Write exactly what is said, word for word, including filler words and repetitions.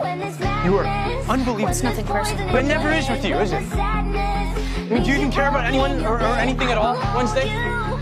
You are unbelievable. It's nothing personal. But it never is with you, is it? I mean, do you even care about anyone or, or anything at all Wednesday?